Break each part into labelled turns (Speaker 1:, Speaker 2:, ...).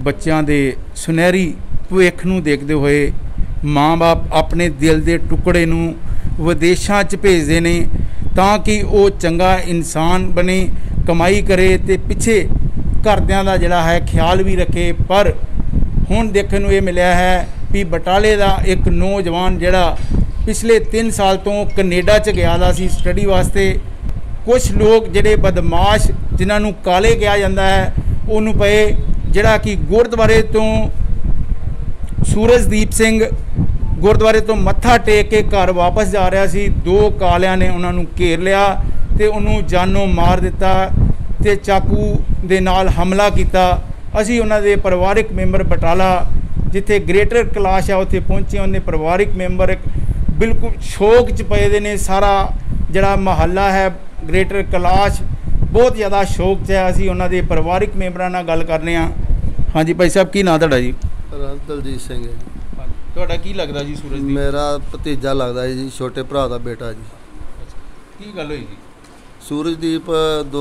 Speaker 1: बच्चों के सुनहरी भविख नूं देखते हुए माँ बाप अपने दिल के टुकड़े नूं विदेशों च भेजते हैं ताकि वो चंगा इंसान बने, कमाई करे तो पिछे घरदियां दा जिहड़ा है ख्याल भी रखे। पर हुण देखने को ये मिलया है भी बटाले का एक नौजवान जिहड़ा पिछले 3 साल तो कनेडा च गया दा सी स्टडी वास्ते। कुछ लोग जिहड़े बदमाश जिन्हां नूं काले कहा जाता है उन्होंने पे जिहड़ा कि गुरुद्वारे तो सूरजदीप सिंह गुरुद्वारे तो मत्था टेक के घर वापस जा रहा सी, 2 कालियां ने उन्होंने घेर लिया तो उन्होंने जानों मार दिता ते चाकू दे नाल हमला किया। असी उन्हां दे परिवारिक मैंबर बटाला जिथे ग्रेटर कैलाश है उत्थे पहुंचे, उन्हें परिवारिक मैंबर बिल्कुल शोक च पे ने। सारा जिहड़ा महल्ला है ग्रेटर कैलाश बहुत ज़्यादा शोक च है। असी उन्हां दे परिवारिक मैंबरां नाल गल करने। हाँ जी भाई साहब, की नाम तुहाडा जी?
Speaker 2: दलजीत सिंह है।
Speaker 1: तुहाडा की लगदा जी? सूरजदीप
Speaker 2: मेरा भतीजा लगदा जी, छोटे भरा दा बेटा जी।
Speaker 1: की गल होई जी?
Speaker 2: सूरजदीप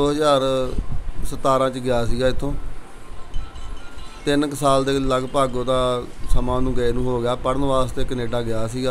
Speaker 2: 2017 च गया सीगा इत्थों, 3 साल के लगभग उहदा समा उहनूं गए नूं हो गया। पढ़न वास्ते कनेडा गया सीगा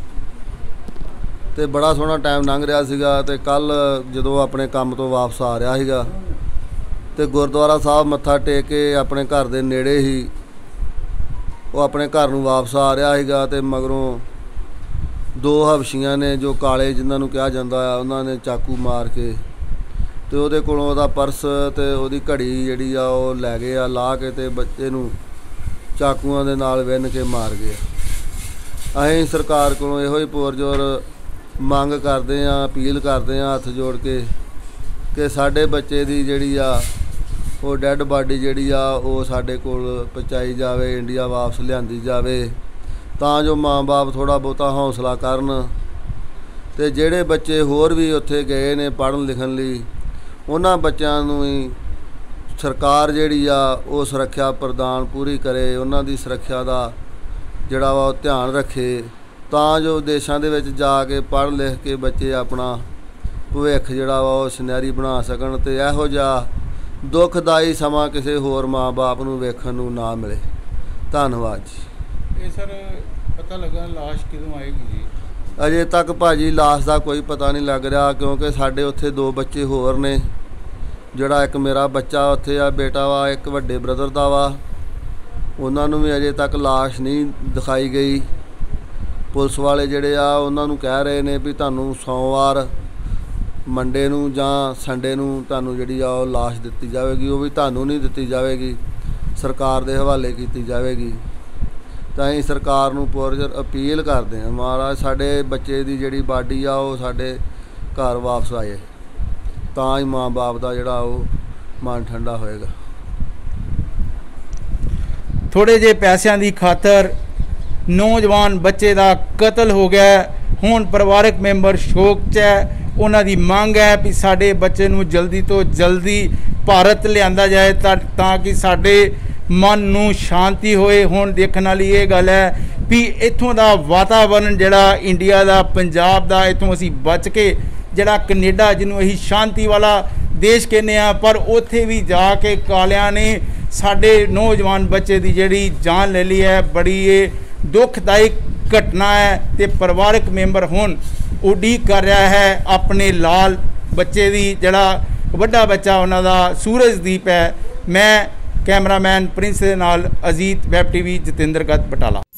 Speaker 2: ते बड़ा सोहना टाइम लंघ रहा सीगा। ते कल जदों अपने काम तो वापस आ रहा सीगा ते गुरुद्वारा साहब मत्था टेक के अपने घर दे नेड़े ही वो अपने घर नूं वापस आ रहा सीगा ते मगरों 2 हबशियां ने जो काले जिन्हां नूं कहा जांदा है उन्होंने चाकू मार के ते उहदे कोलों उहदा पर्स ते उहदी घड़ी जिहड़ी आ ओह लै गए आ, ला के ते बच्चे नूं चाकूआं दे नाल विन्न के मार गए। असीं सरकार कोलों इहो ही पुरजोर मंग करते हैं, अपील करते हैं हत्थ जोड़ के कि साडे बच्चे दी जिहड़ी आ वो डैड बाडी जिहड़ी आ वो साडे कोल पहुँचाई जावे, इंडिया वापस लिआंदी जावे तां जो माँ बाप थोड़ा बहुता हौसला करन। ते जिहड़े बच्चे होर भी उत्थे गए ने पढ़न लिखण लई उन्हां बच्चों नूं ही सरकार जिहड़ी आ वो सुरक्षा प्रदान पूरी करे, उन्हां दी सुरक्षा दा जिहड़ा वा ध्यान रखे तां जो देशां दे विच जा के पढ़ लिख के बच्चे अपना भविख जिहड़ा वा वो सुनहरी बना सकन ते इहो जिहा दुखदाई समा किसी होर माँ बाप नूं वेखण नूं ना मिले। धन्नवाद जी।
Speaker 1: ये सर पता लगा लाश कदों आएगी जी?
Speaker 2: अजे तक भाजी लाश का कोई पता नहीं लग रहा क्योंकि साडे उत्थे 2 बच्चे होर ने, जिहड़ा एक मेरा बच्चा उत्थे आ बेटा वा, एक वड्डे ब्रदर दा वा, उन्हां नूं भी अजे तक लाश नहीं दिखाई गई। पुलिस वाले जिहड़े आ उन्हां नूं कह रहे ने भी तुहानूं सोमवार मंडे नूं जां संडे नूं तुहानूं जिहड़ी आ ओह लाश दित्ती जावेगी, वो भी तुहानूं नहीं दित्ती जावेगी, सरकार दे हवाले कीती जावेगी। तां असीं सरकार नूं पुरजोर अपील करदे हां महाराज साडे बच्चे दी जिहड़ी बाडी आ ओह साडे घर वापस आए तां ही माँ बाप दा जिहड़ा ओह मन ठंडा होएगा।
Speaker 1: थोड़े जे पैसों की खातर नौजवान बच्चे का कतल हो गया। हुण परिवारक मैंबर शोक च है। उन्हां दी मांग है भी साडे बच्चे नूं जल्दी तो जल्दी भारत लिआंदा जाए ताकि साडे मन नूं शांति होए। हुण देखण वाली ये गल है भी इत्थों दा वातावरण जिहड़ा इंडिया दा पंजाब दा इत्थों असीं बच के जिहड़ा कनेडा जिन्हों असीं शांति वाला देश कहने आ, पर उत्थे भी जाके कालियां ने साडे नौजवान बच्चे दी जिहड़ी जान ले ली है। बड़ी ये दुखदायक घटना है ते परिवारक मैंबर हुण उਡੀक कर रहा है अपने लाल बच्चे दी, जिहड़ा वड्डा बच्चा उन्हां दा सूरजदीप है। मैं कैमरामैन प्रिंस दे नाल अजीत वैब टीवी जतिंद्र गत बटाला।